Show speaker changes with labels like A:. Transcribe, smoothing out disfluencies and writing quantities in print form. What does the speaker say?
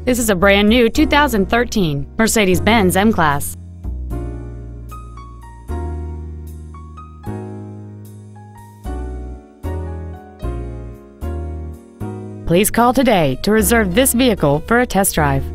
A: This is a brand new 2013 Mercedes-Benz M-Class. Please call today to reserve this vehicle for a test drive.